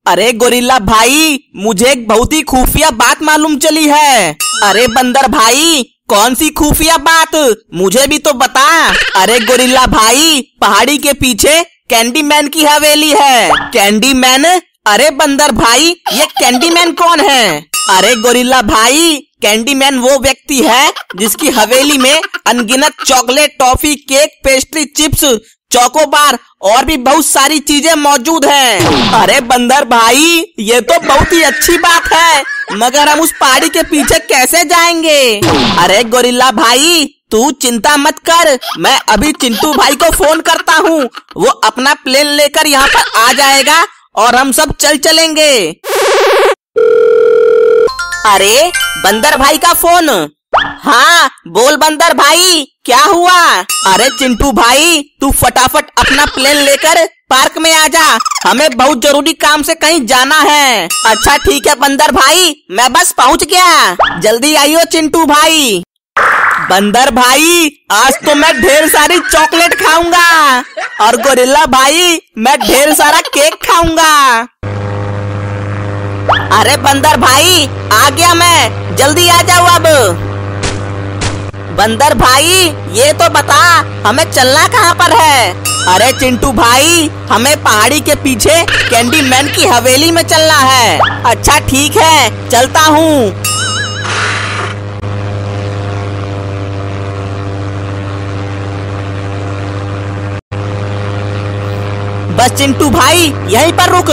अरे गोरिल्ला भाई, मुझे एक बहुत ही खुफिया बात मालूम चली है। अरे बंदर भाई, कौन सी खुफिया बात, मुझे भी तो बता। अरे गोरिल्ला भाई, पहाड़ी के पीछे कैंडी मैन की हवेली है। Candy man? अरे बंदर भाई, ये कैंडी मैन कौन है? अरे गोरिल्ला भाई, कैंडी मैन वो व्यक्ति है जिसकी हवेली में अनगिनत chocolate, toffee, cake, pastry, chips, chocobar और भी बहुत सारी चीजें मौजूद हैं। अरे बंदर भाई, ये तो बहुत ही अच्छी बात है, मगर हम उस पहाड़ी के पीछे कैसे जाएंगे? अरे गोरिल्ला भाई, तू चिंता मत कर, मैं अभी चिंटू भाई को फोन करता हूँ। वो अपना प्लेन लेकर यहाँ पर आ जाएगा और हम सब चलेंगे। अरे बंदर भाई का फोन। हाँ बोल बंदर भाई, क्या हुआ? अरे चिंटू भाई, तू फटाफट अपना प्लेन लेकर पार्क में आ जा, हमें बहुत जरूरी काम से कहीं जाना है। अच्छा ठीक है बंदर भाई, मैं बस पहुंच गया, जल्दी आइयो चिंटू भाई। बंदर भाई, आज तो मैं ढेर सारी चॉकलेट खाऊंगा और गोरिल्ला भाई, मैं ढेर सारा केक खाऊंगा। अरे बंदर भाई, आ गया मैं, जल्दी आ जाओ अब। बंदर भाई, ये तो बता, हमें चलना कहाँ पर है? अरे चिंटू भाई, हमें पहाड़ी के पीछे कैंडी मैन की हवेली में चलना है। अच्छा ठीक है, चलता हूँ। बस चिंटू भाई, यहीं पर रुक।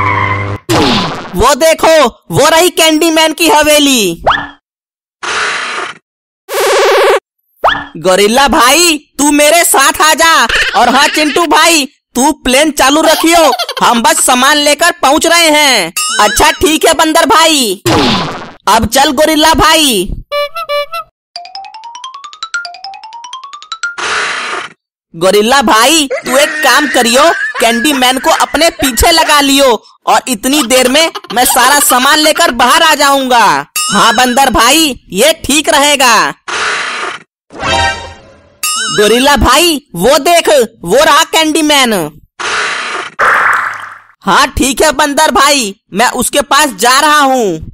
वो देखो, वो रही कैंडी मैन की हवेली। गोरिल्ला भाई, तू मेरे साथ आ जा। और हाँ चिंटू भाई, तू प्लेन चालू रखियो, हम बस सामान लेकर पहुंच रहे हैं। अच्छा ठीक है बंदर भाई, अब चल गोरिल्ला भाई। गोरिल्ला भाई, तू एक काम करियो, कैंडी मैन को अपने पीछे लगा लियो और इतनी देर में मैं सारा सामान लेकर बाहर आ जाऊंगा। हाँ बंदर भाई, ये ठीक रहेगा। गोरिल्ला भाई, वो देख, वो रहा कैंडी मैन। हाँ ठीक है बंदर भाई, मैं उसके पास जा रहा हूँ।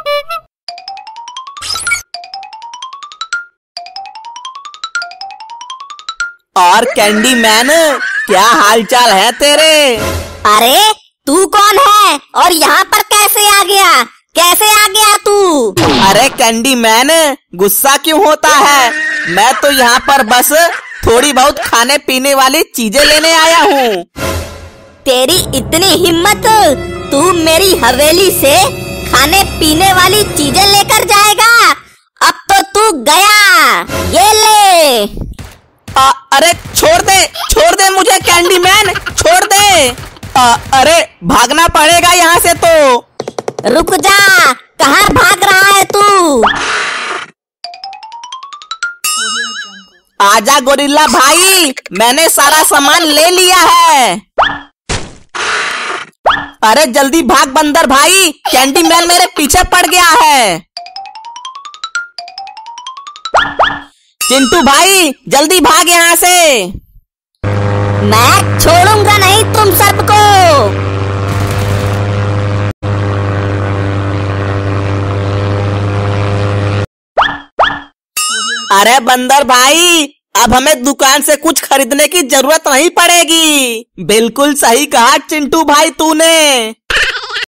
और कैंडी मैन, क्या हालचाल है तेरे? अरे तू कौन है और यहाँ पर कैसे आ गया? कैसे आ गया तू? अरे कैंडी मैन, गुस्सा क्यों होता है? मैं तो यहाँ पर बस थोड़ी बहुत खाने पीने वाली चीजें लेने आया हूँ। तेरी इतनी हिम्मत, तू मेरी हवेली से खाने पीने वाली चीजें लेकर जाएगा? अब तो तू गया, ये ले। अरे छोड़ दे मुझे कैंडी मैन, छोड़ दे। अरे भागना पड़ेगा यहाँ से तो। रुक जा, कहाँ भाग रहा है तू? आजा गोरिल्ला भाई, मैंने सारा सामान ले लिया है। अरे जल्दी भाग बंदर भाई, कैंडी मैन मेरे पीछे पड़ गया है। चिंटू भाई, जल्दी भाग यहाँ से। मैं छोड़ूंगा नहीं तुम सबको। अरे बंदर भाई, अब हमें दुकान से कुछ खरीदने की जरूरत नहीं पड़ेगी। बिल्कुल सही कहा चिंटू भाई तूने।